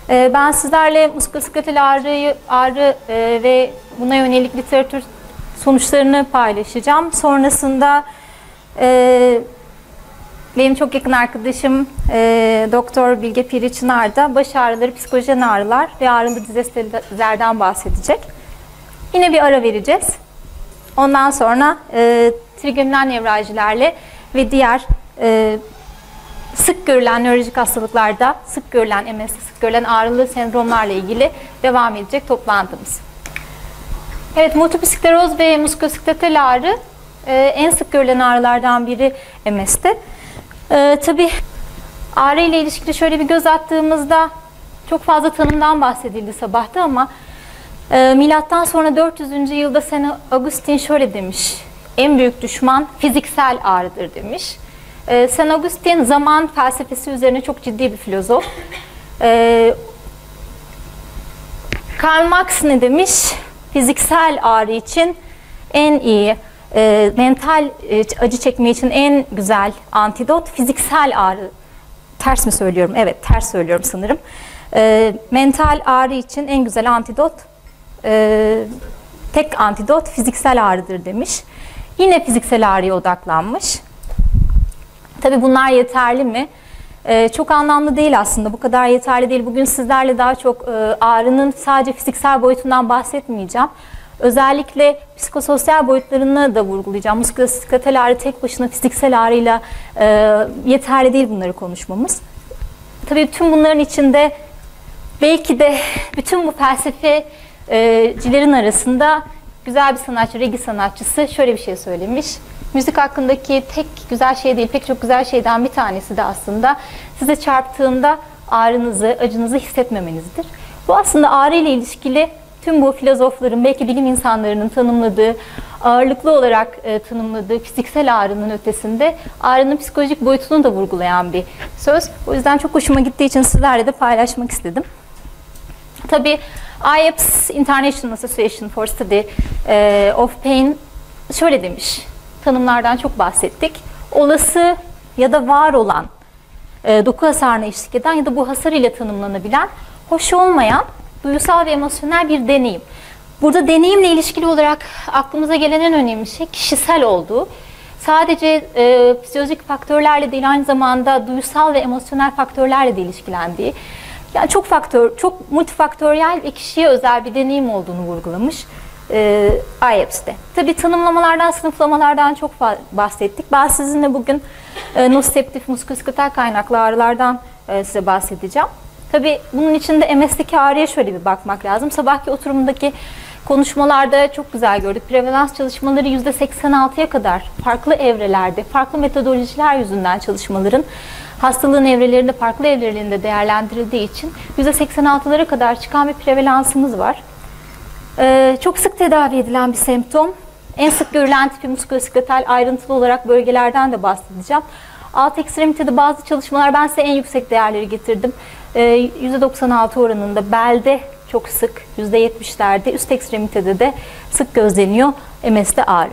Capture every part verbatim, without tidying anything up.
Ee, ben sizlerle muskuloskeletal ağrı, ağrı e, ve buna yönelik literatür sonuçlarını paylaşacağım. Sonrasında e, benim çok yakın arkadaşım e, Doktor Bilge Piri Çınar da baş ağrıları, psikojen ağrılar ve ağrılı dizezlerden bahsedecek. Yine bir ara vereceğiz. Ondan sonra e, trigeminal nevraljilerle ve diğer e, sık görülen nörolojik hastalıklarda, sık görülen M S'de, sık görülen ağrılı sendromlarla ilgili devam edecek toplantımız. Evet, multiple skleroz ve muskuloskeletal ağrı e, en sık görülen ağrılardan biri M S'de. E, tabii ağrı ile ilişkili şöyle bir göz attığımızda çok fazla tanımdan bahsedildi sabahta ama e, milattan sonra dört yüzüncü yılda Saint Augustine şöyle demiş: en büyük düşman fiziksel ağrıdır demiş. E, Saint Augustine zaman felsefesi üzerine çok ciddi bir filozof. E, Karl Marx ne demiş? Fiziksel ağrı için en iyi, e, mental e, acı çekme için en güzel antidot fiziksel ağrı. Ters mi söylüyorum? Evet, ters söylüyorum sanırım. E, mental ağrı için en güzel antidot, e, tek antidot fiziksel ağrıdır demiş. Yine fiziksel ağrıya odaklanmış. Tabii bunlar yeterli mi? Ee, çok anlamlı değil aslında. Bu kadar yeterli değil. Bugün sizlerle daha çok e, ağrının sadece fiziksel boyutundan bahsetmeyeceğim. Özellikle psikososyal boyutlarını da vurgulayacağım. Muskuloskeletal ağrı tek başına fiziksel ağrıyla e, yeterli değil bunları konuşmamız. Tabii tüm bunların içinde belki de bütün bu felsefecilerin arasında güzel bir sanatçı, regi sanatçısı şöyle bir şey söylemiş: müzik hakkındaki tek güzel şey değil, pek çok güzel şeyden bir tanesi de aslında size çarptığında ağrınızı, acınızı hissetmemenizdir. Bu aslında ağrı ile ilişkili tüm bu filozofların, belki bilim insanlarının tanımladığı, ağırlıklı olarak e, tanımladığı fiziksel ağrının ötesinde ağrının psikolojik boyutunu da vurgulayan bir söz. O yüzden çok hoşuma gittiği için sizlerle de paylaşmak istedim. Tabii I A P S, International Association for Study of Pain şöyle demiş: tanımlardan çok bahsettik. Olası ya da var olan e, doku hasarına eşlik eden ya da bu hasar ile tanımlanabilen, hoş olmayan duygusal ve emosyonel bir deneyim. Burada deneyimle ilişkili olarak aklımıza gelen en önemli şey kişisel olduğu. Sadece e, fizyolojik faktörlerle değil, aynı zamanda duygusal ve emosyonel faktörlerle de ilişkilendiği. Yani çok faktör, çok multifaktöriyel ve kişiye özel bir deneyim olduğunu vurgulamış e, I A P S'te. Tabii tanımlamalardan, sınıflamalardan çok bahsettik. Ben sizinle bugün e, noseptif muskuloskeletal kaynaklı ağrılardan e, size bahsedeceğim. Tabii bunun içinde M S'deki ağrıya şöyle bir bakmak lazım. Sabahki oturumdaki konuşmalarda çok güzel gördük. Prevalans çalışmaları yüzde seksen altıya kadar farklı evrelerde, farklı metodolojiler yüzünden çalışmaların hastalığın evrelerinde, farklı evrelerinde değerlendirildiği için yüzde seksen altılara kadar çıkan bir prevalansımız var. Ee, çok sık tedavi edilen bir semptom. En sık görülen tipi muskuloskeletal, ayrıntılı olarak bölgelerden de bahsedeceğim. Alt ekstremitede bazı çalışmalar, ben size en yüksek değerleri getirdim. Ee, yüzde doksan altı oranında belde çok sık, yüzde yetmişlerde, üst ekstremitede de sık gözleniyor M S'de ağrı.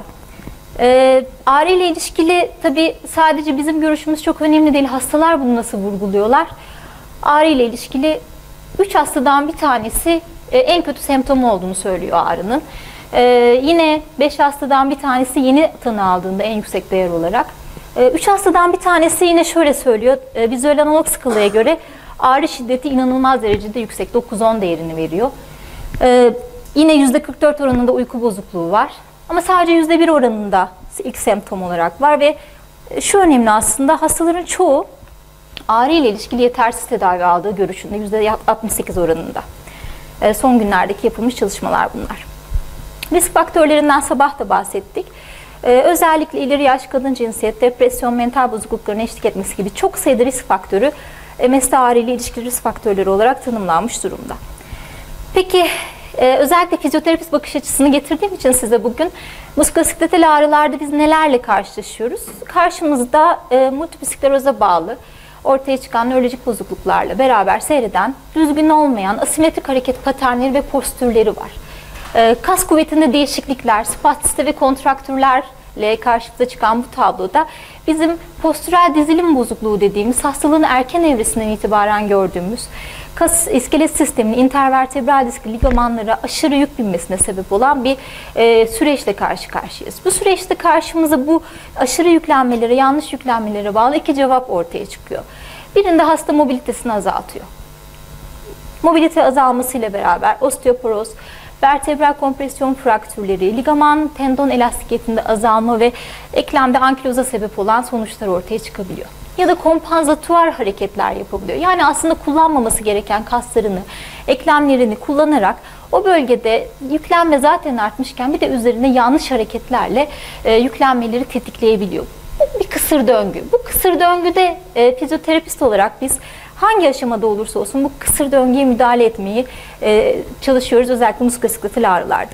Ee, ağrı ile ilişkili tabii sadece bizim görüşümüz çok önemli değil. Hastalar bunu nasıl vurguluyorlar? Ağrı ile ilişkili üç hastadan bir tanesi e, en kötü semptomu olduğunu söylüyor ağrının. Ee, yine beş hastadan bir tanesi yeni tanı aldığında en yüksek değer olarak. Ee, üç hastadan bir tanesi yine şöyle söylüyor: e, vizüel analog skalaya göre ağrı şiddeti inanılmaz derecede yüksek, dokuz on değerini veriyor. Ee, yine yüzde kırk dört oranında uyku bozukluğu var. Ama sadece yüzde bir oranında ilk semptom olarak var ve şu önemli aslında: hastaların çoğu ağrı ile ilişkili yetersiz tedavi aldığı görüşünde, yüzde altmış sekiz oranında. Ee, son günlerdeki yapılmış çalışmalar bunlar. Risk faktörlerinden sabah da bahsettik. Ee, özellikle ileri yaş, kadın cinsiyet, depresyon, mental bozuklukların eşlik etmesi gibi çok sayıda risk faktörü M S'de ağrı ile ilişkili risk faktörleri olarak tanımlanmış durumda. Peki e, özellikle fizyoterapist bakış açısını getirdiğim için size bugün muskuloskeletal ağrılarda biz nelerle karşılaşıyoruz? Karşımızda e, multiple skleroza bağlı ortaya çıkan nörolojik bozukluklarla beraber seyreden, düzgün olmayan asimetrik hareket paternleri ve postürleri var. E, kas kuvvetinde değişiklikler, spastisite ve kontraktürler ile karşımıza çıkan bu tabloda bizim postürel dizilim bozukluğu dediğimiz hastalığın erken evresinden itibaren gördüğümüz kas iskelet sisteminin intervertebral disk ligamanlara aşırı yük binmesine sebep olan bir e, süreçle karşı karşıyayız. Bu süreçte karşımıza bu aşırı yüklenmelere, yanlış yüklenmelere bağlı iki cevap ortaya çıkıyor. Birinde hasta mobilitesini azaltıyor. Mobilite azalmasıyla beraber osteoporoz, vertebral kompresyon fraktürleri, ligaman, tendon elastikiyetinde azalma ve eklemde ankiloza sebep olan sonuçlar ortaya çıkabiliyor. Ya da kompansatuar hareketler yapabiliyor. Yani aslında kullanmaması gereken kaslarını, eklemlerini kullanarak o bölgede yüklenme zaten artmışken bir de üzerine yanlış hareketlerle e, yüklenmeleri tetikleyebiliyor. Bu bir kısır döngü. Bu kısır döngüde e, fizyoterapist olarak biz hangi aşamada olursa olsun bu kısır döngüye müdahale etmeyi e, çalışıyoruz, özellikle muskulaskeletal ağrılarda.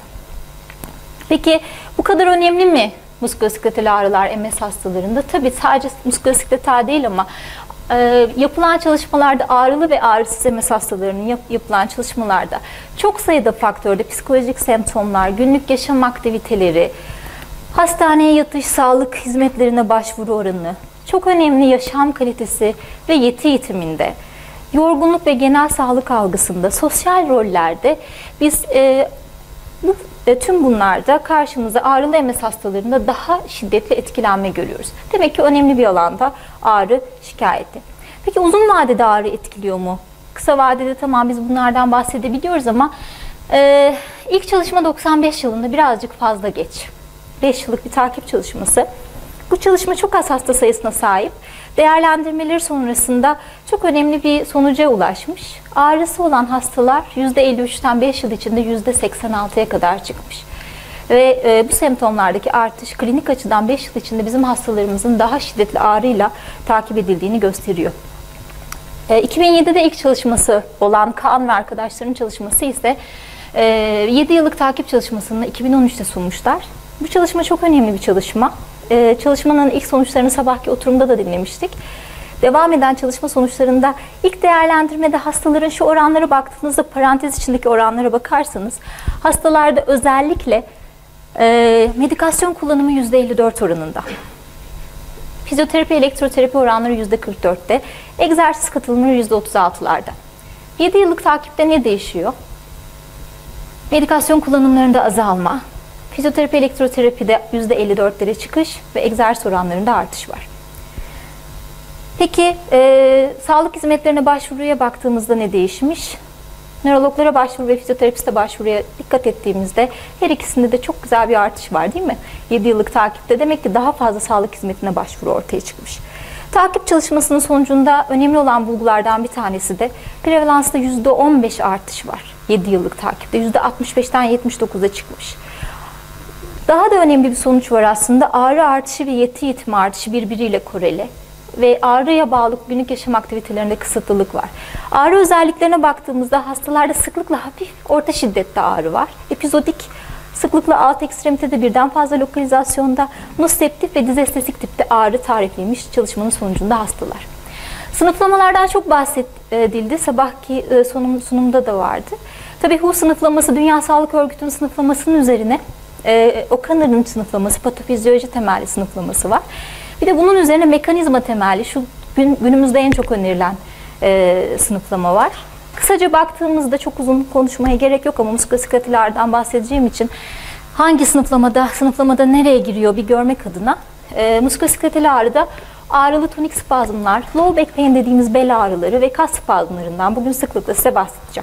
Peki bu kadar önemli mi muskulaskeletal ağrılar M S hastalarında? Tabii sadece muskulaskeletal değil ama e, yapılan çalışmalarda ağrılı ve ağrısız M S hastalarının yap, yapılan çalışmalarda çok sayıda faktörde psikolojik semptomlar, günlük yaşam aktiviteleri, hastaneye yatış, sağlık hizmetlerine başvuru oranı, çok önemli yaşam kalitesi ve yeti eğitiminde, yorgunluk ve genel sağlık algısında, sosyal rollerde biz e, bu, e, tüm bunlarda karşımıza ağrılı M S hastalarında daha şiddetli etkilenme görüyoruz. Demek ki önemli bir alanda ağrı şikayeti. Peki uzun vadede ağrı etkiliyor mu? Kısa vadede tamam biz bunlardan bahsedebiliyoruz ama e, ilk çalışma doksan beş yılında, birazcık fazla geç. beş yıllık bir takip çalışması. Bu çalışma çok az hasta sayısına sahip. Değerlendirmeleri sonrasında çok önemli bir sonuca ulaşmış. Ağrısı olan hastalar yüzde elli üçten beş yıl içinde yüzde seksen altıya kadar çıkmış. Ve e, bu semptomlardaki artış klinik açıdan beş yıl içinde bizim hastalarımızın daha şiddetli ağrıyla takip edildiğini gösteriyor. E, iki bin yedide ilk çalışması olan Kaan ve arkadaşlarının çalışması ise e, yedi yıllık takip çalışmasını iki bin on üçte sunmuşlar. Bu çalışma çok önemli bir çalışma. Ee, çalışmanın ilk sonuçlarını sabahki oturumda da dinlemiştik. Devam eden çalışma sonuçlarında ilk değerlendirmede hastaların şu oranlara baktığınızda, parantez içindeki oranlara bakarsanız, hastalarda özellikle e, medikasyon kullanımı yüzde elli dört oranında. Fizyoterapi, elektroterapi oranları yüzde kırk dörtte, egzersiz katılımı yüzde otuz altılarda. yedi yıllık takipte ne değişiyor? Medikasyon kullanımlarında azalma, fizyoterapi, elektroterapide yüzde elli dörtlere çıkış ve egzersiz oranlarında artış var. Peki e, sağlık hizmetlerine başvuruya baktığımızda ne değişmiş? Nörologlara başvuru ve fizyoterapiste başvuruya dikkat ettiğimizde her ikisinde de çok güzel bir artış var, değil mi? yedi yıllık takipte demek ki daha fazla sağlık hizmetine başvuru ortaya çıkmış. Takip çalışmasının sonucunda önemli olan bulgulardan bir tanesi de prevalansta yüzde on beş artış var. yedi yıllık takipte yüzde altmış beşten yetmiş dokuza çıkmış. Daha da önemli bir sonuç var aslında. Ağrı artışı ve yeti eğitimi artışı birbiriyle koreli. Ve ağrıya bağlı günlük yaşam aktivitelerinde kısıtlılık var. Ağrı özelliklerine baktığımızda hastalarda sıklıkla hafif orta şiddette ağrı var. Epizodik, sıklıkla alt ekstremitede birden fazla lokalizasyonda, noseptif ve dizestezik tipte ağrı tarifliymiş çalışmanın sonucunda hastalar. Sınıflamalardan çok bahsedildi. Sabahki sunum, sunumda da vardı. Tabii H U sınıflaması, Dünya Sağlık Örgütü'nün sınıflamasının üzerine Ee, O'Connor'ın sınıflaması, patofizyoloji temelli sınıflaması var. Bir de bunun üzerine mekanizma temelli, şu gün, günümüzde en çok önerilen e, sınıflama var. Kısaca baktığımızda, çok uzun konuşmaya gerek yok ama muskulaskeletallerden bahsedeceğim için hangi sınıflamada, sınıflamada nereye giriyor bir görmek adına e, muskulaskeletal ağrıda ağrılı tonik spazmlar, low back pain dediğimiz bel ağrıları ve kas spazmlarından bugün sıklıkla size bahsedeceğim.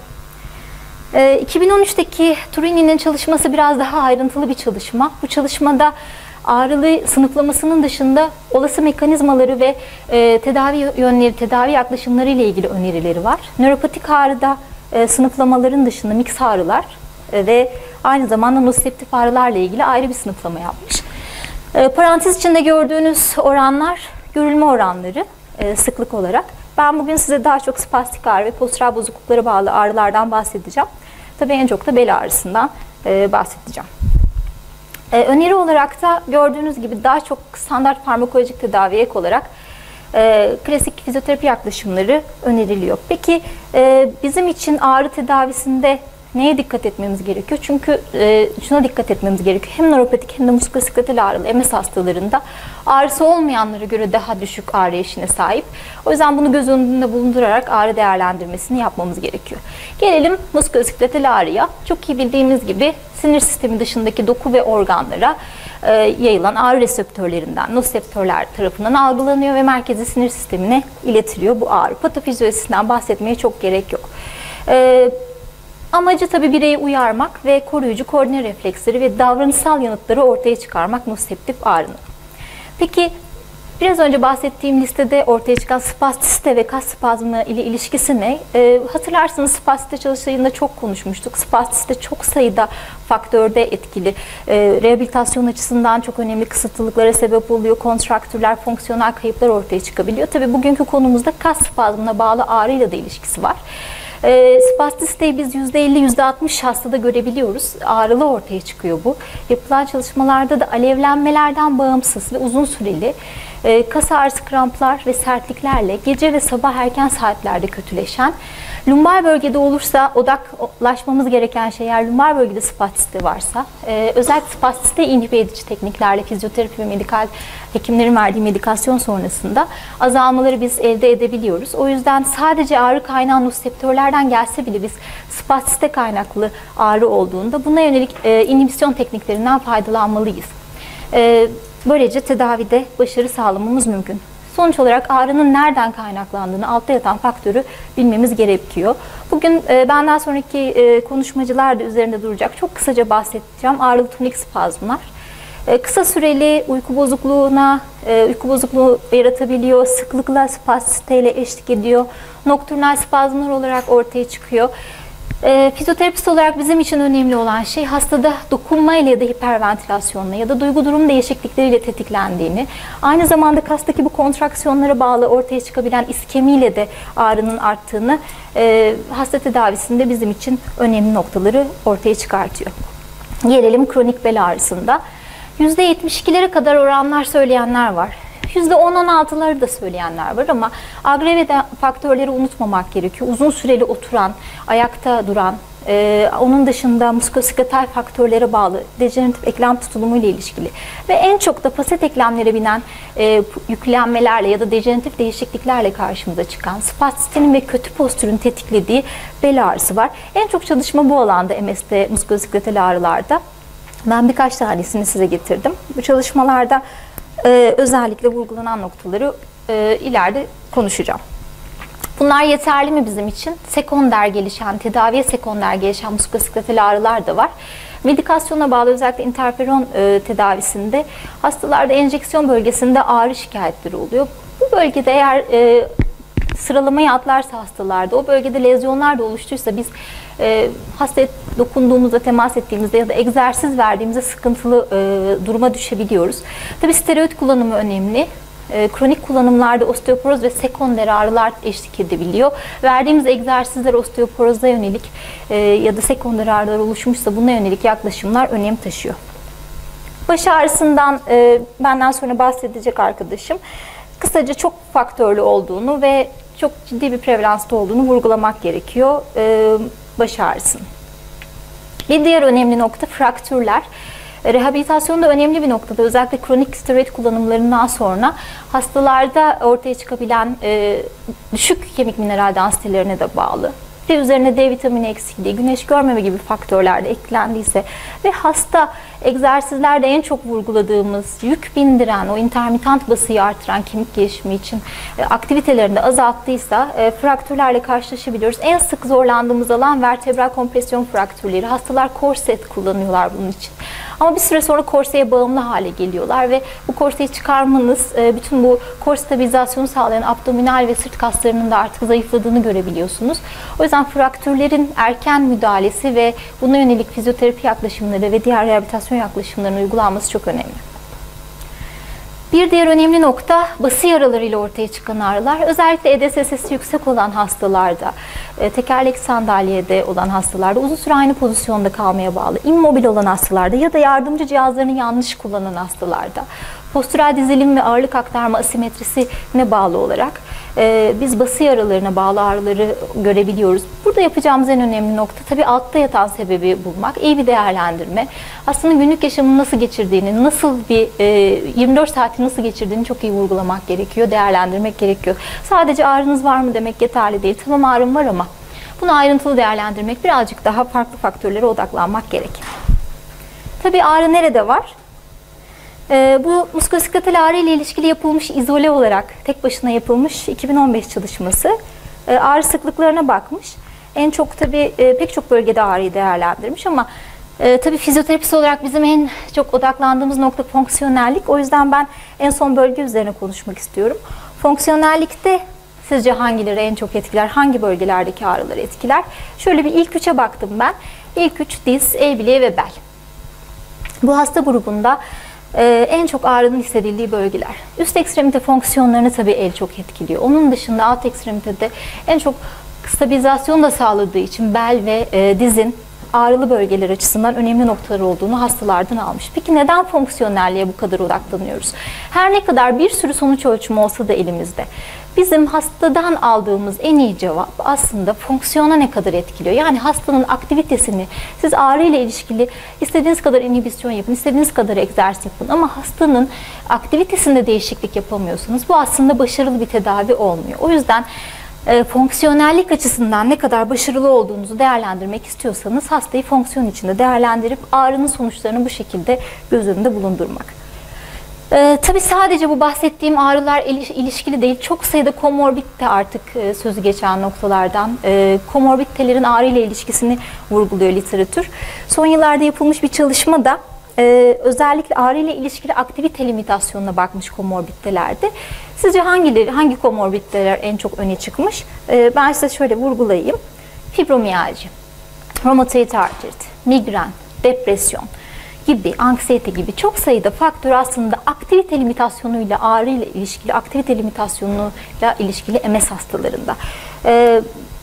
iki bin on üçteki Turini'nin çalışması biraz daha ayrıntılı bir çalışma. Bu çalışmada ağrılı sınıflamasının dışında olası mekanizmaları ve e, tedavi yönleri, tedavi yaklaşımları ile ilgili önerileri var. Nöropatik ağrıda e, sınıflamaların dışında mix ağrılar e, ve aynı zamanda noseptif ağrılarla ilgili ayrı bir sınıflama yapmış. E, parantez içinde gördüğünüz oranlar görülme oranları e, sıklık olarak. Ben bugün size daha çok spastik ağrı ve postural bozukluklara bağlı ağrılardan bahsedeceğim. Tabii en çok da bel ağrısından e, bahsedeceğim. E, öneri olarak da gördüğünüz gibi daha çok standart farmakolojik tedaviye ek olarak e, klasik fizyoterapi yaklaşımları öneriliyor. Peki e, bizim için ağrı tedavisinde Neye dikkat etmemiz gerekiyor? Çünkü e, şuna dikkat etmemiz gerekiyor. Hem nöropatik hem de muskuloskeletal ağrılı M S hastalarında ağrısı olmayanlara göre daha düşük ağrı eşiğine sahip. O yüzden bunu göz önünde bulundurarak ağrı değerlendirmesini yapmamız gerekiyor. Gelelim muskuloskeletal ağrıya. Çok iyi bildiğimiz gibi sinir sistemi dışındaki doku ve organlara e, yayılan ağrı reseptörlerinden, noseptörler tarafından algılanıyor ve merkezi sinir sistemine iletiliyor bu ağrı. Patofizyolojisinden bahsetmeye çok gerek yok. E, amacı tabii bireyi uyarmak ve koruyucu koordine refleksleri ve davranışsal yanıtları ortaya çıkarmak noseptif ağrının. Peki biraz önce bahsettiğim listede ortaya çıkan spastisite ve kas spazmı ile ilişkisi ne? E, hatırlarsınız spastisite çalıştayında çok konuşmuştuk. Spastisite çok sayıda faktörde etkili. E, rehabilitasyon açısından çok önemli kısıtlılıklara sebep oluyor. Kontraktürler, fonksiyonel kayıplar ortaya çıkabiliyor. Tabii bugünkü konumuzda kas spazmına bağlı ağrıyla da ilişkisi var. E, spastisiteyi biz yüzde elli yüzde altmış hastada görebiliyoruz. Ağrılı ortaya çıkıyor bu. Yapılan çalışmalarda da alevlenmelerden bağımsız ve uzun süreli e, kas ağrısı, kramplar ve sertliklerle gece ve sabah erken saatlerde kötüleşen, lumbar bölgede olursa odaklaşmamız gereken şey, eğer lumbar bölgede spastisite varsa, e, özellikle spastisite inhibe edici tekniklerle fizyoterapi ve medikal hekimlerin verdiği medikasyon sonrasında azalmaları biz elde edebiliyoruz. O yüzden sadece ağrı kaynağı noseptörlerden gelse bile biz spastisite kaynaklı ağrı olduğunda buna yönelik e, inhibisyon tekniklerinden faydalanmalıyız. E, böylece tedavide başarı sağlamamız mümkün. Sonuç olarak ağrının nereden kaynaklandığını, altta yatan faktörü bilmemiz gerekiyor. Bugün e, benden sonraki e, konuşmacılar da üzerinde duracak. Çok kısaca bahsedeceğim. Ağrılı tonik spazmlar. E, kısa süreli uyku bozukluğuna, e, uyku bozukluğu yaratabiliyor. Sıklıkla spastisiteyle eşlik ediyor. Nokturnal spazmlar olarak ortaya çıkıyor. E, fizyoterapist olarak bizim için önemli olan şey hastada dokunmayla ya da hiperventilasyonla ya da duygu durum değişiklikleriyle tetiklendiğini, aynı zamanda kastaki bu kontraksiyonlara bağlı ortaya çıkabilen iskemiyle de ağrının arttığını e, hasta tedavisinde bizim için önemli noktaları ortaya çıkartıyor. Gelelim kronik bel ağrısında. yüzde yetmiş ikilere kadar oranlar söyleyenler var. yüzde on on altıları da söyleyenler var ama agreve faktörleri unutmamak gerekiyor. Uzun süreli oturan, ayakta duran, e, onun dışında muskuloskeletal faktörlere bağlı dejeneratif eklem tutulumu ile ilişkili ve en çok da faset eklemlere binen e, yüklenmelerle ya da dejeneratif değişikliklerle karşımıza çıkan spastisitenin ve kötü postürün tetiklediği bel ağrısı var. En çok çalışma bu alanda M S'de, muskuloskeletal ağrılarda. Ben birkaç tanesini size getirdim. Bu çalışmalarda Ee, özellikle vurgulanan noktaları e, ileride konuşacağım. Bunlar yeterli mi bizim için? Sekonder gelişen, tedaviye sekonder gelişen muskuloskeletal ağrılar da var. Medikasyona bağlı özellikle interferon e, tedavisinde hastalarda enjeksiyon bölgesinde ağrı şikayetleri oluyor. Bu bölgede eğer e, sıralamayı atlarsa hastalarda, o bölgede lezyonlar da oluştuysa biz e, hastaya dokunduğumuzda, temas ettiğimizde ya da egzersiz verdiğimizde sıkıntılı e, duruma düşebiliyoruz. Tabii steroid kullanımı önemli. E, kronik kullanımlarda osteoporoz ve sekonder ağrılar eşlik edebiliyor. Verdiğimiz egzersizler osteoporoza yönelik e, ya da sekonder ağrılar oluşmuşsa buna yönelik yaklaşımlar önem taşıyor. Baş ağrısından e, benden sonra bahsedecek arkadaşım. Kısaca çok faktörlü olduğunu ve çok ciddi bir prevalansta olduğunu vurgulamak gerekiyor e, baş ağrısının. Bir diğer önemli nokta fraktürler. Rehabilitasyonda önemli bir noktada, özellikle kronik steroid kullanımlarından sonra hastalarda ortaya çıkabilen e, düşük kemik mineral densitelerine de bağlı ve üzerine D vitamini eksikliği, güneş görmeme gibi faktörler de eklendiyse ve hasta egzersizlerde en çok vurguladığımız yük bindiren, o intermitant basıyı artıran kemik gelişimi için e, aktivitelerini de azalttıysa e, fraktürlerle karşılaşabiliyoruz. En sık zorlandığımız alan vertebral kompresyon fraktürleri. Hastalar korset kullanıyorlar bunun için. Ama bir süre sonra korseye bağımlı hale geliyorlar ve bu korseyi çıkarmanız e, bütün bu kor stabilizasyonu sağlayan abdominal ve sırt kaslarının da artık zayıfladığını görebiliyorsunuz. O yüzden fraktürlerin erken müdahalesi ve buna yönelik fizyoterapi yaklaşımları ve diğer rehabilitasyon yaklaşımlarının uygulanması çok önemli. Bir diğer önemli nokta bası yaralarıyla ortaya çıkan ağrılar. Özellikle E D S S'si yüksek olan hastalarda, tekerlekli sandalyede olan hastalarda, uzun süre aynı pozisyonda kalmaya bağlı, immobil olan hastalarda ya da yardımcı cihazlarını yanlış kullanan hastalarda, postürel dizilim ve ağırlık aktarma asimetrisine bağlı olarak e, biz bası yaralarına bağlı ağrıları görebiliyoruz. Burada yapacağımız en önemli nokta tabii altta yatan sebebi bulmak, iyi bir değerlendirme. Aslında günlük yaşamını nasıl geçirdiğini, nasıl bir e, yirmi dört saati nasıl geçirdiğini çok iyi vurgulamak gerekiyor, değerlendirmek gerekiyor. Sadece ağrınız var mı demek yeterli değil. Tamam, ağrım var ama bunu ayrıntılı değerlendirmek, birazcık daha farklı faktörlere odaklanmak gerek. Tabii ağrı nerede var? Ee, bu muskoskeletal ağrı ile ilişkili yapılmış, izole olarak tek başına yapılmış iki bin on beş çalışması e, ağrı sıklıklarına bakmış. En çok tabii e, pek çok bölgede ağrıyı değerlendirmiş ama e, tabii fizyoterapist olarak bizim en çok odaklandığımız nokta fonksiyonellik. O yüzden ben en son bölge üzerine konuşmak istiyorum. Fonksiyonellikte sizce hangileri en çok etkiler? Hangi bölgelerdeki ağrıları etkiler? Şöyle bir ilk üçe baktım ben. İlk üç diz, el bileği ve bel. Bu hasta grubunda e, en çok ağrının hissedildiği bölgeler. Üst ekstremite fonksiyonlarını tabii el çok etkiliyor. Onun dışında alt ekstremitede en çok stabilizasyon da sağladığı için bel ve e, dizin ağrılı bölgeler açısından önemli noktalar olduğunu hastalardan almış. Peki neden fonksiyonelliğe bu kadar odaklanıyoruz? Her ne kadar bir sürü sonuç ölçümü olsa da elimizde, bizim hastadan aldığımız en iyi cevap aslında fonksiyona ne kadar etkiliyor. Yani hastanın aktivitesini, siz ağrı ile ilişkili istediğiniz kadar inhibisyon yapın, istediğiniz kadar egzersiz yapın ama hastanın aktivitesinde değişiklik yapamıyorsunuz. Bu aslında başarılı bir tedavi olmuyor. O yüzden e, fonksiyonellik açısından ne kadar başarılı olduğunuzu değerlendirmek istiyorsanız hastayı fonksiyon içinde değerlendirip ağrının sonuçlarını bu şekilde göz önünde bulundurmak. Ee, tabii sadece bu bahsettiğim ağrılar ilişkili değil, çok sayıda komorbid de artık e, sözü geçen noktalardan. E, komorbiditelerin ağrı ile ilişkisini vurguluyor literatür. Son yıllarda yapılmış bir çalışmada e, özellikle ağrı ile ilişkili aktivite limitasyonuna bakmış komorbiditelerde. Sizce hangileri, hangi komorbiditeler en çok öne çıkmış? E, ben size şöyle vurgulayayım. Fibromiyalji, romatoid artrit, migren, depresyon gibi, anksiyete gibi çok sayıda faktör aslında aktivite limitasyonuyla, ağrı ile ilişkili, aktivite limitasyonuyla ilişkili M S hastalarında. Ee,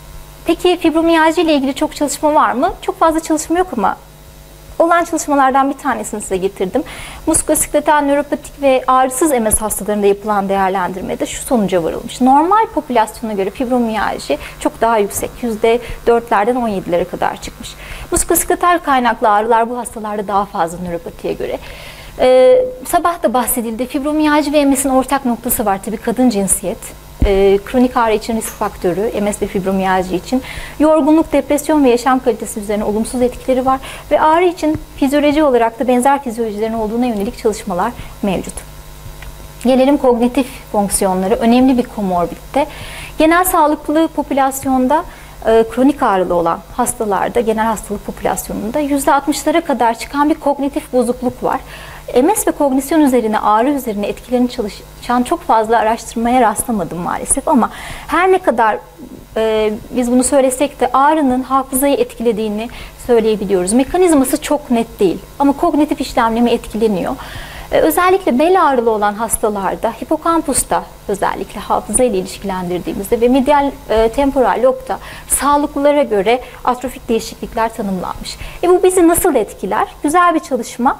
peki fibromiyalji ile ilgili çok çalışma var mı? Çok fazla çalışma yok ama olan çalışmalardan bir tanesini size getirdim. Muskoskeletal nöropatik ve ağrısız M S hastalarında yapılan değerlendirmede şu sonuca varılmış. Normal popülasyona göre fibromiyalji çok daha yüksek. yüzde dörtlerden on yedilere kadar çıkmış. Muskoskeletal kaynaklı ağrılar bu hastalarda daha fazla nöropatiye göre. Ee, sabah da bahsedildi. Fibromiyalji ve M S'in ortak noktası var. Tabii kadın cinsiyet. E, kronik ağrı için risk faktörü, M S ve fibromiyalji için. Yorgunluk, depresyon ve yaşam kalitesi üzerine olumsuz etkileri var. Ve ağrı için fizyoloji olarak da benzer fizyolojilerin olduğuna yönelik çalışmalar mevcut. Gelelim kognitif fonksiyonları. Önemli bir komorbitte. Genel sağlıklı popülasyonda e, kronik ağrılı olan hastalarda, genel hastalık popülasyonunda yüzde altmışlara kadar çıkan bir kognitif bozukluk var. M S ve kognisyon üzerine, ağrı üzerine etkilerini çalışan çok fazla araştırmaya rastlamadım maalesef ama her ne kadar e, biz bunu söylesek de ağrının hafızayı etkilediğini söyleyebiliyoruz. Mekanizması çok net değil ama kognitif işlemleme etkileniyor. E, özellikle bel ağrılı olan hastalarda, hipokampusta özellikle hafıza ile ilişkilendirdiğimizde ve medial e, temporal lobda sağlıklılara göre atrofik değişiklikler tanımlanmış. E, bu bizi nasıl etkiler? Güzel bir çalışma.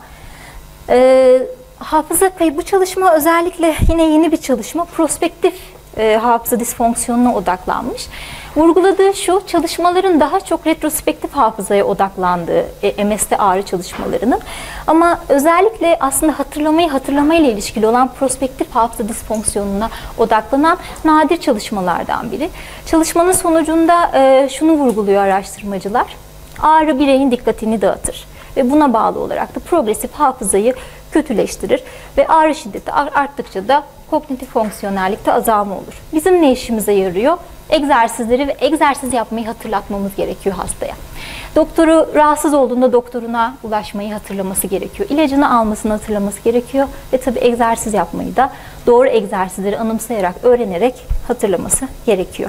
E, hafıza kaybı, bu çalışma özellikle yine yeni bir çalışma, prospektif e, hafıza disfonksiyonuna odaklanmış. Vurguladığı şu, çalışmaların daha çok retrospektif hafızaya odaklandığı e, M S'te ağrı çalışmalarının ama özellikle aslında hatırlamayı hatırlamayla ilişkili olan prospektif hafıza disfonksiyonuna odaklanan nadir çalışmalardan biri. Çalışmanın sonucunda e, şunu vurguluyor araştırmacılar, ağrı bireyin dikkatini dağıtır ve buna bağlı olarak da progresif hafızayı kötüleştirir ve ağrı şiddeti arttıkça da kognitif fonksiyonellikte azalma olur. Bizim ne işimize yarıyor? Egzersizleri ve egzersiz yapmayı hatırlatmamız gerekiyor hastaya. Doktoru rahatsız olduğunda doktoruna ulaşmayı hatırlaması gerekiyor. İlacını almasını hatırlaması gerekiyor ve tabii egzersiz yapmayı da doğru egzersizleri anımsayarak, öğrenerek hatırlaması gerekiyor.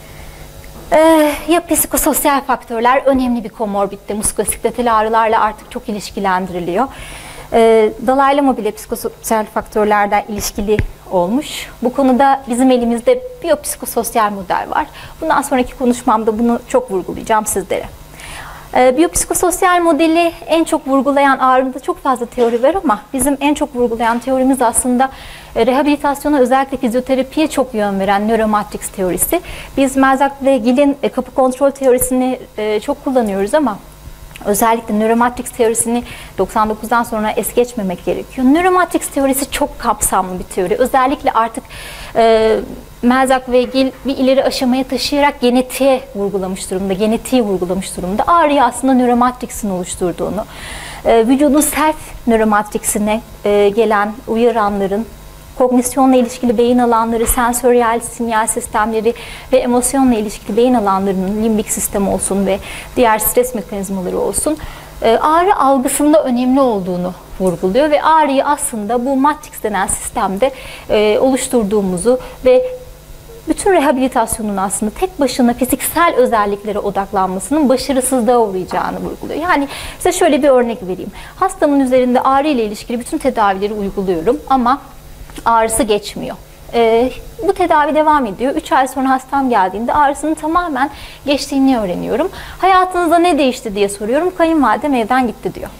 Ee, ya psikososyal faktörler önemli bir komorbitte, muskoskeletal ağrılarla artık çok ilişkilendiriliyor. Ee, Dalaylama bile psikososyal faktörlerden ilişkili olmuş. Bu konuda bizim elimizde biyopsikososyal model var. Bundan sonraki konuşmamda bunu çok vurgulayacağım sizlere. E, biyopsikososyal modeli en çok vurgulayan, ağrıda çok fazla teori var ama bizim en çok vurgulayan teorimiz aslında e, rehabilitasyona, özellikle fizyoterapiye çok yön veren nöromatrix teorisi. Biz Melzack ve Gill'in e, kapı kontrol teorisini e, çok kullanıyoruz ama özellikle nöromatrix teorisini doksan dokuzdan sonra es geçmemek gerekiyor. Nöromatrix teorisi çok kapsamlı bir teori. Özellikle artık e, Melzack ve Gill bir ileri aşamaya taşıyarak genetiğe vurgulamış durumda, genetiği vurgulamış durumda. Ağrıyı aslında nöromatrixin oluşturduğunu, e, vücudun self nöromatrixine e, gelen uyaranların, kognisyonla ilişkili beyin alanları, sensöriyel sinyal sistemleri ve emosyonla ilişkili beyin alanlarının limbik sistemi olsun ve diğer stres mekanizmaları olsun, ağrı algısında önemli olduğunu vurguluyor ve ağrıyı aslında bu matrix denen sistemde oluşturduğumuzu ve bütün rehabilitasyonun aslında tek başına fiziksel özelliklere odaklanmasının başarısızlığa uğrayacağını vurguluyor. Yani size şöyle bir örnek vereyim. Hastamın üzerinde ağrı ile ilişkili bütün tedavileri uyguluyorum ama ağrısı geçmiyor. Ee, bu tedavi devam ediyor. üç ay sonra hastam geldiğinde ağrısının tamamen geçtiğini öğreniyorum. Hayatınızda ne değişti diye soruyorum. Kayınvalidem evden gitti diyor.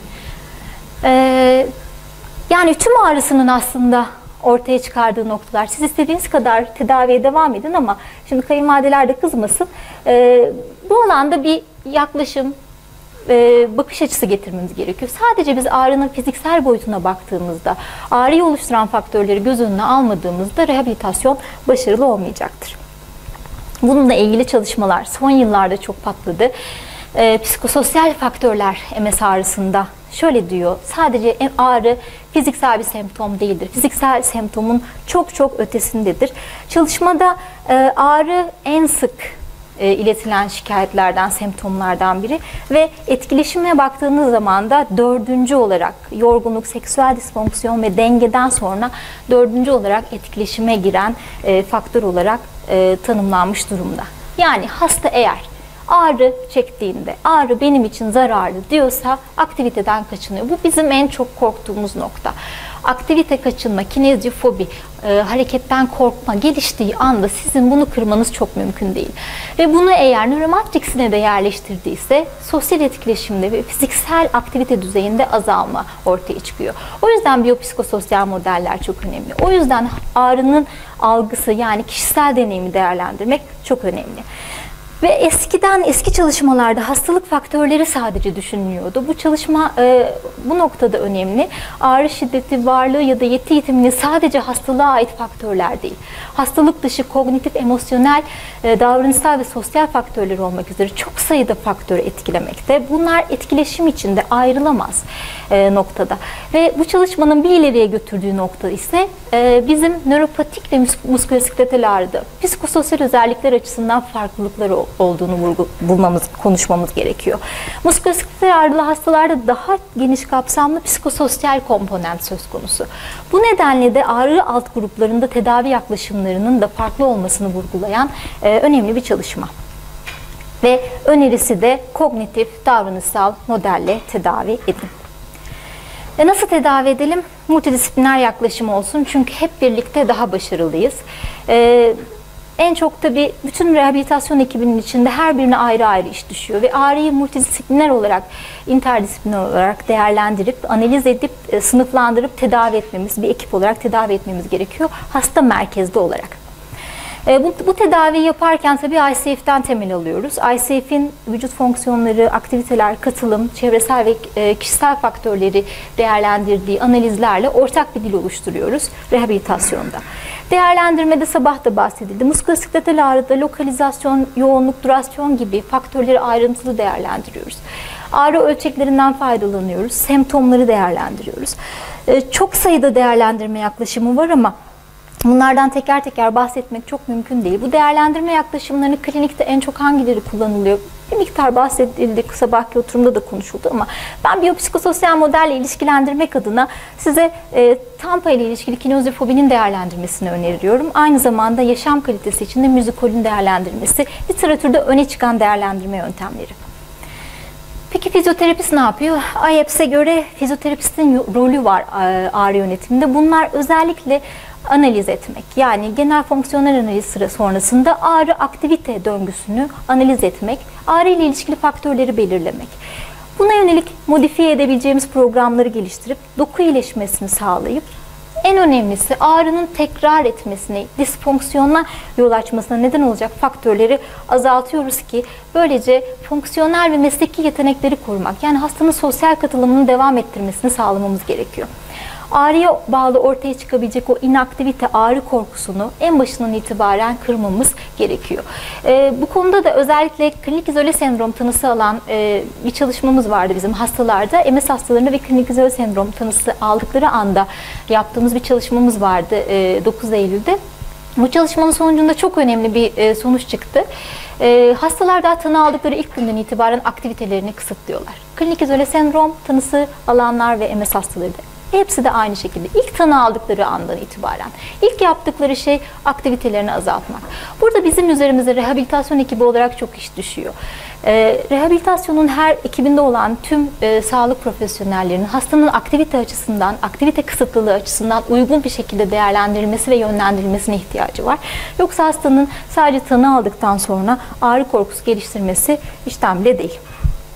Ee, yani tüm ağrısının aslında ortaya çıkardığı noktalar. Siz istediğiniz kadar tedaviye devam edin ama şimdi kayınvalideler de kızmasın. Ee, bu alanda bir yaklaşım, bakış açısı getirmemiz gerekiyor. Sadece biz ağrının fiziksel boyutuna baktığımızda, ağrıyı oluşturan faktörleri göz önüne almadığımızda rehabilitasyon başarılı olmayacaktır. Bununla ilgili çalışmalar son yıllarda çok patladı. E, psikososyal faktörler M S ağrısında şöyle diyor, sadece ağrı fiziksel bir semptom değildir. Fiziksel semptomun çok çok ötesindedir. Çalışmada e, ağrı en sık E, iletilen şikayetlerden, semptomlardan biri ve etkileşime baktığınız zaman da dördüncü olarak yorgunluk, seksüel disfonksiyon ve dengeden sonra dördüncü olarak etkileşime giren e, faktör olarak e, tanımlanmış durumda. Yani hasta eğer ağrı çektiğinde, ağrı benim için zararlı diyorsa aktiviteden kaçınıyor. Bu bizim en çok korktuğumuz nokta. Aktivite kaçınma, kineziofobi, e, hareketten korkma geliştiği anda sizin bunu kırmanız çok mümkün değil. Ve bunu eğer nöromatrixine de yerleştirdiyse sosyal etkileşimde ve fiziksel aktivite düzeyinde azalma ortaya çıkıyor. O yüzden biyopsikososyal modeller çok önemli. O yüzden ağrının algısı, yani kişisel deneyimi değerlendirmek çok önemli. Ve eskiden, eski çalışmalarda hastalık faktörleri sadece düşünülüyordu. Bu çalışma e, bu noktada önemli. Ağrı şiddeti, varlığı ya da yeti yitimini sadece hastalığa ait faktörler değil. Hastalık dışı kognitif, emosyonel, e, davranışsal ve sosyal faktörler olmak üzere çok sayıda faktörü etkilemekte. Bunlar etkileşim içinde ayrılamaz e, noktada. Ve bu çalışmanın bir ileriye götürdüğü nokta ise e, bizim nöropatik ve musküloskeletal ağrıda psikososyal özellikler açısından farklılıkları olduğunu vurgu, bulmamız, konuşmamız gerekiyor. Musküloskeletal ağrılı hastalarda daha geniş kapsamlı psikososyal komponent söz konusu. Bu nedenle de ağrı alt gruplarında tedavi yaklaşımlarının da farklı olmasını vurgulayan e, önemli bir çalışma. Ve önerisi de kognitif, davranışsal modelle tedavi edin. E nasıl tedavi edelim? Multidisipliner yaklaşım olsun çünkü hep birlikte daha başarılıyız. E, En çok tabii bütün rehabilitasyon ekibinin içinde her birine ayrı ayrı iş düşüyor ve ağrıyı multidisipliner olarak, interdisipliner olarak değerlendirip, analiz edip, sınıflandırıp tedavi etmemiz, bir ekip olarak tedavi etmemiz gerekiyor. Hasta merkezli olarak. Bu, bu tedaviyi yaparken tabii I C F'den temel alıyoruz. I C F'in vücut fonksiyonları, aktiviteler, katılım, çevresel ve kişisel faktörleri değerlendirdiği analizlerle ortak bir dil oluşturuyoruz rehabilitasyonda. Değerlendirmede sabah da bahsedildi. Musküloskeletal ağrıda lokalizasyon, yoğunluk, durasyon gibi faktörleri ayrıntılı değerlendiriyoruz. Ağrı ölçeklerinden faydalanıyoruz. Semptomları değerlendiriyoruz. Çok sayıda değerlendirme yaklaşımı var ama bunlardan teker teker bahsetmek çok mümkün değil. Bu değerlendirme yaklaşımlarını klinikte en çok hangileri kullanılıyor? Bir miktar bahsedildi, sabahki oturumda da konuşuldu ama ben biyopsikososyal modelle ilişkilendirmek adına size e, Tampa ile ilişkili kineziofobinin değerlendirmesini öneriyorum. Aynı zamanda yaşam kalitesi için de müzikolün değerlendirmesi, literatürde öne çıkan değerlendirme yöntemleri. Peki fizyoterapist ne yapıyor? I A P S'e göre fizyoterapistin rolü var ağrı yönetiminde. Bunlar özellikle analiz etmek. Yani genel fonksiyonel analiz sıra sonrasında ağrı aktivite döngüsünü analiz etmek, ağrı ile ilişkili faktörleri belirlemek. Buna yönelik modifiye edebileceğimiz programları geliştirip doku iyileşmesini sağlayıp en önemlisi ağrının tekrar etmesine, disfonksiyona yol açmasına neden olacak faktörleri azaltıyoruz ki böylece fonksiyonel ve mesleki yetenekleri korumak, yani hastanın sosyal katılımını devam ettirmesini sağlamamız gerekiyor. Ağrıya bağlı ortaya çıkabilecek o inaktivite, ağrı korkusunu en başından itibaren kırmamız gerekiyor. Ee, bu konuda da özellikle klinik izole sendrom tanısı alan e, bir çalışmamız vardı bizim hastalarda. M S hastalarında ve klinik izole sendrom tanısı aldıkları anda yaptığımız bir çalışmamız vardı e, dokuz Eylül'de. Bu çalışmanın sonucunda çok önemli bir e, sonuç çıktı. E, hastalar daha tanı aldıkları ilk günden itibaren aktivitelerini kısıtlıyorlar. Klinik izole sendrom tanısı alanlar ve M S hastaları da hepsi de aynı şekilde ilk tanı aldıkları andan itibaren ilk yaptıkları şey aktivitelerini azaltmak. Burada bizim üzerimize rehabilitasyon ekibi olarak çok iş düşüyor. Ee, rehabilitasyonun her ekibinde olan tüm e, sağlık profesyonellerinin hastanın aktivite açısından, aktivite kısıtlılığı açısından uygun bir şekilde değerlendirilmesi ve yönlendirilmesine ihtiyacı var. Yoksa hastanın sadece tanı aldıktan sonra ağrı korkusu geliştirmesi işten bile değil.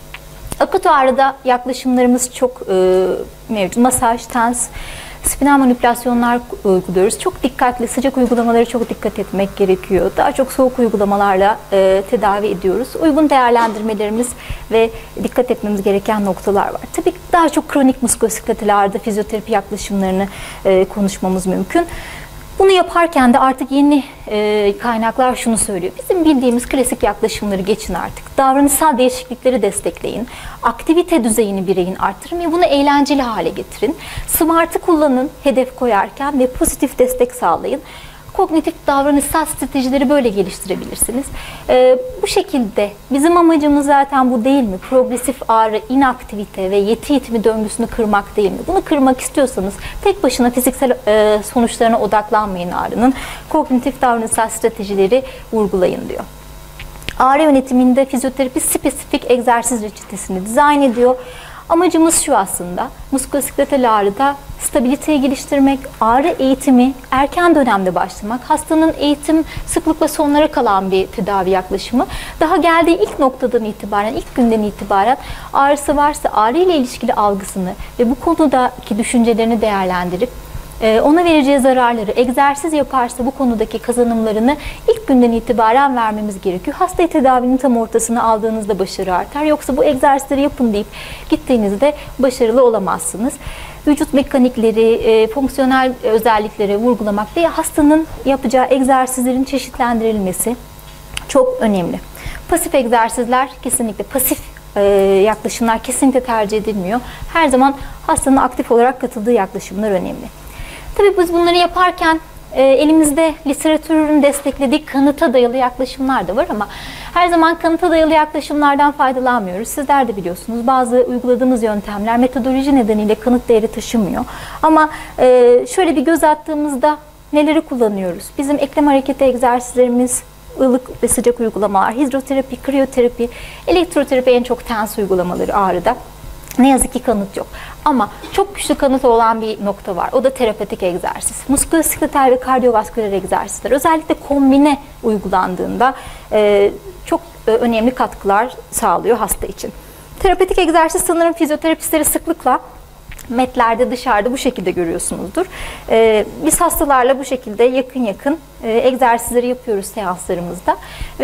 Akut ağrıda yaklaşımlarımız çok e, mevcut. Masaj, tens, spinal manipülasyonlar uyguluyoruz. Çok dikkatli, sıcak uygulamalara çok dikkat etmek gerekiyor. Daha çok soğuk uygulamalarla e, tedavi ediyoruz. Uygun değerlendirmelerimiz ve dikkat etmemiz gereken noktalar var. Tabii daha çok kronik muskulaskeletal ağrıda fizyoterapi yaklaşımlarını e, konuşmamız mümkün. Bunu yaparken de artık yeni e, kaynaklar şunu söylüyor. Bizim bildiğimiz klasik yaklaşımları geçin artık. Davranışsal değişiklikleri destekleyin. Aktivite düzeyini bireyin arttırın ve bunu eğlenceli hale getirin. SMART'ı kullanın hedef koyarken ve pozitif destek sağlayın. Kognitif davranışsal stratejileri böyle geliştirebilirsiniz. Ee, bu şekilde bizim amacımız zaten bu değil mi? Progresif ağrı, inaktivite ve yeti yitimi döngüsünü kırmak değil mi? Bunu kırmak istiyorsanız tek başına fiziksel e, sonuçlarına odaklanmayın ağrının. Kognitif davranışsal stratejileri vurgulayın diyor. Ağrı yönetiminde fizyoterapi spesifik egzersiz reçetesini dizayn ediyor. Amacımız şu aslında, muskulaskeletal ağrıda stabiliteyi geliştirmek, ağrı eğitimi erken dönemde başlamak, hastanın eğitim sıklıkla sonlara kalan bir tedavi yaklaşımı. Daha geldiği ilk noktadan itibaren, ilk günden itibaren ağrısı varsa ağrı ile ilişkili algısını ve bu konudaki düşüncelerini değerlendirip ona vereceği zararları, egzersiz yaparsa bu konudaki kazanımlarını ilk günden itibaren vermemiz gerekiyor. Hastayı tedavinin tam ortasına aldığınızda başarı artar. Yoksa bu egzersizleri yapın deyip gittiğinizde başarılı olamazsınız. Vücut mekanikleri, fonksiyonel özellikleri vurgulamak ve hastanın yapacağı egzersizlerin çeşitlendirilmesi çok önemli. Pasif egzersizler kesinlikle, pasif yaklaşımlar kesinlikle tercih edilmiyor. Her zaman hastanın aktif olarak katıldığı yaklaşımlar önemli. Tabii biz bunları yaparken e, elimizde literatürün desteklediği kanıta dayalı yaklaşımlar da var ama her zaman kanıta dayalı yaklaşımlardan faydalanmıyoruz. Sizler de biliyorsunuz bazı uyguladığımız yöntemler metodoloji nedeniyle kanıt değeri taşımıyor. Ama e, şöyle bir göz attığımızda neleri kullanıyoruz? Bizim eklem hareketi egzersizlerimiz, ılık ve sıcak uygulamalar, hidroterapi, kriyoterapi, elektroterapi en çok tens uygulamaları ağrıda. Ne yazık ki kanıt yok. Ama çok güçlü kanıt olan bir nokta var. O da terapetik egzersiz. Muskulaskeletal ve kardiyovasküler egzersizler özellikle kombine uygulandığında e, çok e, önemli katkılar sağlıyor hasta için. Terapetik egzersiz sanırım fizyoterapistleri sıklıkla metlerde, dışarıda bu şekilde görüyorsunuzdur. Ee, biz hastalarla bu şekilde yakın yakın e, egzersizleri yapıyoruz seanslarımızda ve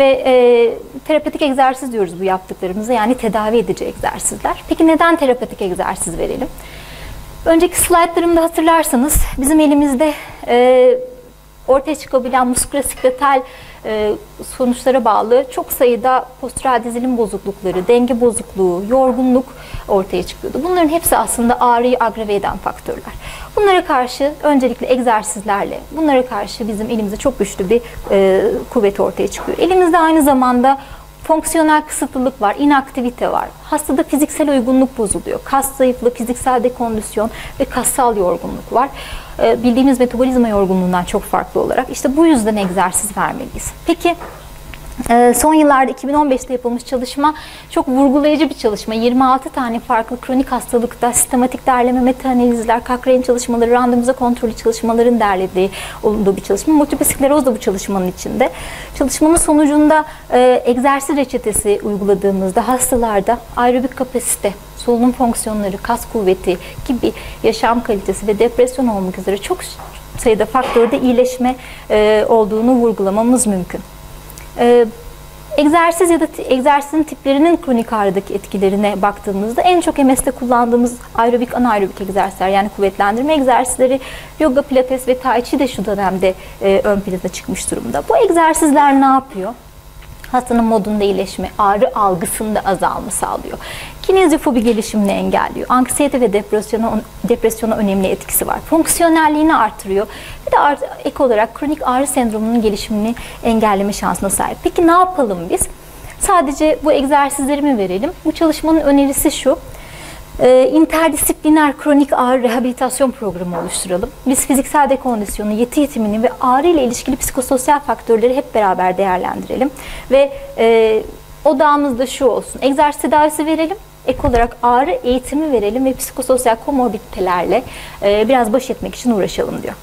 e, terapetik egzersiz diyoruz bu yaptıklarımıza, yani tedavi edici egzersizler. Peki neden terapetik egzersiz verelim? Önceki slaytlarımda hatırlarsanız bizim elimizde e, ortaya çıkabilen muskulaskeletal e, sonuçlara bağlı çok sayıda postural dizilim bozuklukları, denge bozukluğu, yorgunluk ortaya çıkıyordu. Bunların hepsi aslında ağrıyı agrave eden faktörler. Bunlara karşı öncelikle egzersizlerle, bunlara karşı bizim elimizde çok güçlü bir e, kuvvet ortaya çıkıyor. Elimizde aynı zamanda fonksiyonel kısıtlılık var, inaktivite var. Hastada fiziksel uygunluk bozuluyor. Kas zayıflığı, fiziksel dekondisyon ve kassal yorgunluk var. Ee, bildiğimiz metabolizma yorgunluğundan çok farklı olarak. İşte bu yüzden egzersiz vermeliyiz. Peki Son yıllarda iki bin on beşte yapılmış çalışma çok vurgulayıcı bir çalışma. yirmi altı tane farklı kronik hastalıkta sistematik derleme, meta-analizler, Cochrane çalışmaları, randomize kontrollü çalışmaların derlediği olduğu bir çalışma. Multiple skleroz da bu çalışmanın içinde. Çalışmanın sonucunda e, egzersiz reçetesi uyguladığımızda hastalarda aerobik kapasite, solunum fonksiyonları, kas kuvveti gibi yaşam kalitesi ve depresyon olmak üzere çok sayıda faktörde iyileşme e, olduğunu vurgulamamız mümkün. Ee, egzersiz ya da egzersizin tiplerinin kronik ağrıdaki etkilerine baktığımızda en çok M S'te kullandığımız aerobik, anaerobik egzersizler, yani kuvvetlendirme egzersizleri, yoga, pilates ve tai chi de şu dönemde e, ön plana çıkmış durumda. Bu egzersizler ne yapıyor? Hastanın modunda iyileşme, ağrı algısında azalma sağlıyor. Kineziofobi gelişimini engelliyor. Anksiyete ve depresyona, depresyona önemli etkisi var. Fonksiyonelliğini artırıyor. Bir de art, ek olarak kronik ağrı sendromunun gelişimini engelleme şansına sahip. Peki ne yapalım biz? Sadece bu egzersizleri mi verelim? Bu çalışmanın önerisi şu. Ee, interdisipliner kronik ağrı rehabilitasyon programı oluşturalım. Biz fiziksel dekondisyonu, yeti yetimini ve ağrı ile ilişkili psikososyal faktörleri hep beraber değerlendirelim. Ve e, odağımız da şu olsun: egzersiz tedavisi verelim, ek olarak ağrı eğitimi verelim ve psikososyal komorbiditelerle e, biraz baş etmek için uğraşalım diyor.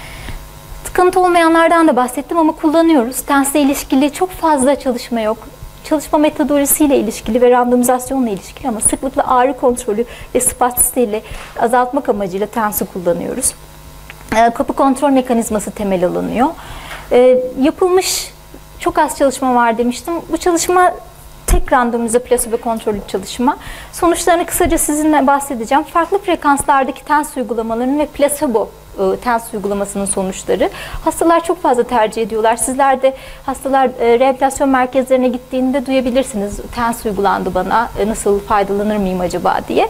Sıkıntı olmayanlardan da bahsettim ama kullanıyoruz. Tensle ilişkili çok fazla çalışma yok. Çalışma metodolojisiyle ilişkili ve randomizasyonla ilişkili ama sıklıkla ağrı kontrolü ve spastisiteyle azaltmak amacıyla tensi kullanıyoruz. E, kapı kontrol mekanizması temel alınıyor. E, yapılmış çok az çalışma var demiştim. Bu çalışma tek randomize plasebo kontrollü çalışma. Sonuçlarını kısaca sizinle bahsedeceğim. Farklı frekanslardaki tens uygulamalarının ve plasebo tens uygulamasının sonuçları. Hastalar çok fazla tercih ediyorlar. Sizler de hastalar e, rehabilitasyon merkezlerine gittiğinde duyabilirsiniz. Tens uygulandı bana, e, nasıl faydalanır mıyım acaba diye.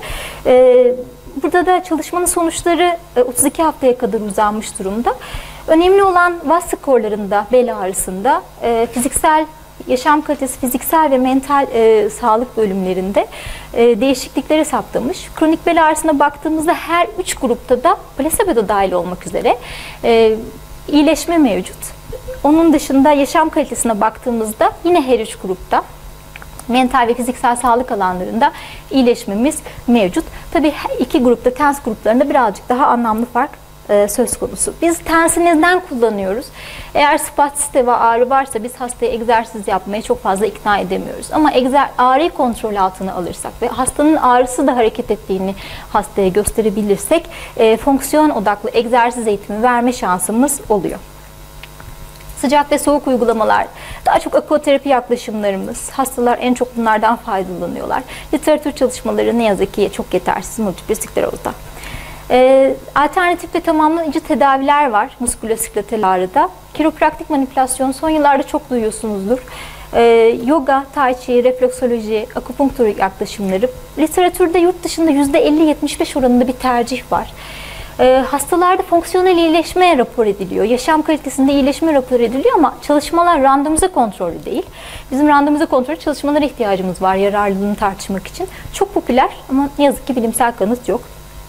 E, burada da çalışmanın sonuçları e, otuz iki haftaya kadar uzanmış durumda. Önemli olan V A S skorlarında, bel ağrısında, e, fiziksel yaşam kalitesi, fiziksel ve mental e, sağlık bölümlerinde e, değişiklikleri saptamış. Kronik bel ağrısına baktığımızda her üç grupta da plasebo da dahil olmak üzere e, iyileşme mevcut. Onun dışında yaşam kalitesine baktığımızda yine her üç grupta mental ve fiziksel sağlık alanlarında iyileşmemiz mevcut. Tabii iki grupta, tens gruplarında birazcık daha anlamlı fark söz konusu. Biz tensi neden kullanıyoruz? Eğer spastisite ve ağrı varsa biz hastaya egzersiz yapmaya çok fazla ikna edemiyoruz. Ama egzer, ağrıyı kontrol altına alırsak ve hastanın ağrısı da hareket ettiğini hastaya gösterebilirsek e, fonksiyon odaklı egzersiz eğitimi verme şansımız oluyor. Sıcak ve soğuk uygulamalar, daha çok akuterapi yaklaşımlarımız, hastalar en çok bunlardan faydalanıyorlar. Literatür çalışmaları ne yazık ki çok yetersiz multiple sklerozda. Ee, alternatif ve tamamlayıcı tedaviler var musküloskeletal ağrıda. Kiropraktik manipülasyon son yıllarda çok duyuyorsunuzdur. Ee, yoga, tai chi, refleksoloji, akupunktur yaklaşımları. Literatürde yurt dışında yüzde elli yetmiş beş oranında bir tercih var. Ee, hastalarda fonksiyonel iyileşme rapor ediliyor. Yaşam kalitesinde iyileşme rapor ediliyor ama çalışmalar randomize kontrollü değil. Bizim randomize kontrollü çalışmalara ihtiyacımız var yararlılığını tartışmak için. Çok popüler ama ne yazık ki bilimsel kanıt yok.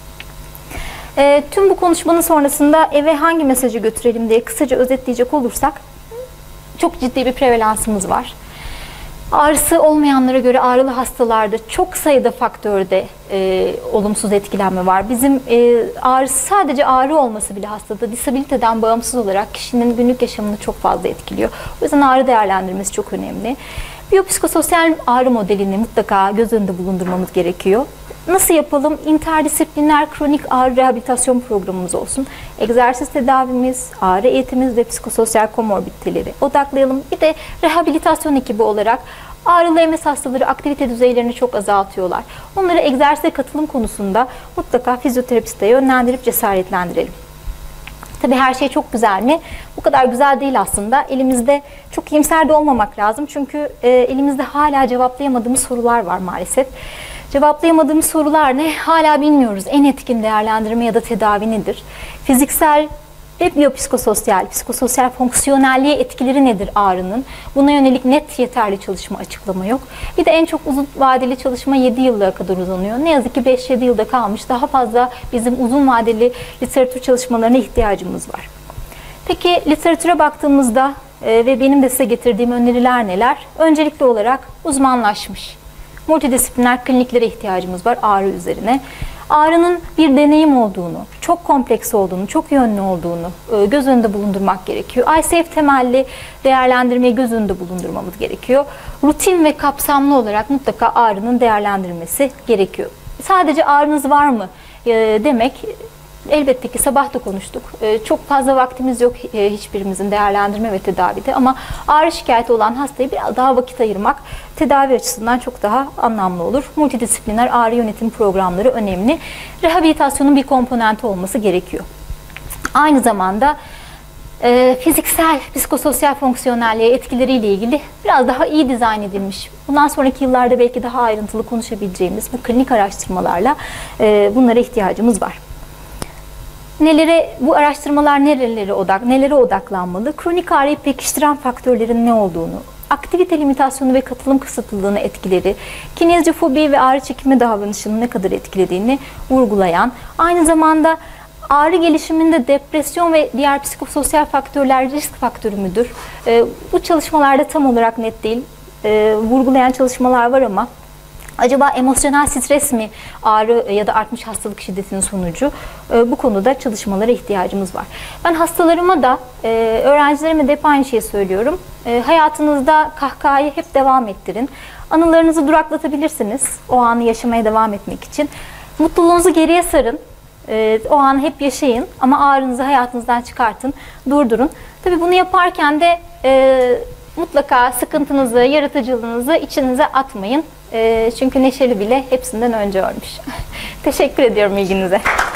E, tüm bu konuşmanın sonrasında eve hangi mesajı götürelim diye kısaca özetleyecek olursak çok ciddi bir prevalansımız var. Ağrısı olmayanlara göre ağrılı hastalarda çok sayıda faktörde e, olumsuz etkilenme var. Bizim e, ağrısı sadece ağrı olması bile hastada disabiliteden bağımsız olarak kişinin günlük yaşamını çok fazla etkiliyor. O yüzden ağrı değerlendirmesi çok önemli. Biyopsikososyal ağrı modelini mutlaka göz önünde bulundurmamız gerekiyor. Nasıl yapalım? İnterdisipliner kronik ağrı rehabilitasyon programımız olsun. Egzersiz tedavimiz, ağrı eğitimimiz ve psikososyal komorbiditeleri odaklayalım. Bir de rehabilitasyon ekibi olarak ağrılı M S hastaları aktivite düzeylerini çok azaltıyorlar. Onları egzersize katılım konusunda mutlaka fizyoterapiste yönlendirip cesaretlendirelim. Tabii her şey çok güzel mi? Bu kadar güzel değil aslında. Elimizde çok iyimser de olmamak lazım. Çünkü e, elimizde hala cevaplayamadığımız sorular var maalesef. Cevaplayamadığımız sorular ne? Hala bilmiyoruz. En etkin değerlendirme ya da tedavi nedir? Fiziksel ve biyopsikososyal, psikososyal fonksiyonelliğe etkileri nedir ağrının? Buna yönelik net yeterli çalışma, açıklama yok. Bir de en çok uzun vadeli çalışma yedi yıla kadar uzanıyor. Ne yazık ki beş yedi yılda kalmış. Daha fazla bizim uzun vadeli literatür çalışmalarına ihtiyacımız var. Peki literatüre baktığımızda e, ve benim de size getirdiğim öneriler neler? Öncelikli olarak uzmanlaşmış, multidisipliner kliniklere ihtiyacımız var ağrı üzerine. Ağrının bir deneyim olduğunu, çok kompleks olduğunu, çok yönlü olduğunu e, göz önünde bulundurmak gerekiyor. I C F temelli değerlendirmeyi göz önünde bulundurmamız gerekiyor. Rutin ve kapsamlı olarak mutlaka ağrının değerlendirilmesi gerekiyor. Sadece ağrınız var mı e, demek, elbette ki sabah da konuştuk. E, çok fazla vaktimiz yok e, hiçbirimizin değerlendirme ve tedavide, ama ağrı şikayeti olan hastaya biraz daha vakit ayırmak tedavi açısından çok daha anlamlı olur. Multidisipliner ağrı yönetim programları önemli. Rehabilitasyonun bir komponenti olması gerekiyor. Aynı zamanda e, fiziksel, psikososyal fonksiyonelliğe etkileriyle ilgili biraz daha iyi dizayn edilmiş, bundan sonraki yıllarda belki daha ayrıntılı konuşabileceğimiz bu klinik araştırmalarla e, bunlara ihtiyacımız var. Nelere, bu araştırmalar nerelere odak, nelere odaklanmalı? Kronik ağrıyı pekiştiren faktörlerin ne olduğunu, aktivite limitasyonu ve katılım kısıtlılığını etkileri, kineziofobi ve ağrı çekimi davranışını ne kadar etkilediğini vurgulayan, aynı zamanda ağrı gelişiminde depresyon ve diğer psikososyal faktörler risk faktörü müdür? E, bu çalışmalarda tam olarak net değil, e, vurgulayan çalışmalar var ama acaba emosyonel stres mi ağrı ya da artmış hastalık şiddetinin sonucu? E, bu konuda çalışmalara ihtiyacımız var. Ben hastalarıma da, e, öğrencilerime de hep aynı şeyi söylüyorum. E, hayatınızda kahkahayı hep devam ettirin. Anılarınızı duraklatabilirsiniz o anı yaşamaya devam etmek için. Mutluluğunuzu geriye sarın. E, o anı hep yaşayın ama ağrınızı hayatınızdan çıkartın, durdurun. Tabii bunu yaparken de e, mutlaka sıkıntınızı, yaratıcılığınızı içinize atmayın. E, çünkü neşeli bile hepsinden önce ölmüş. Teşekkür ediyorum ilginize.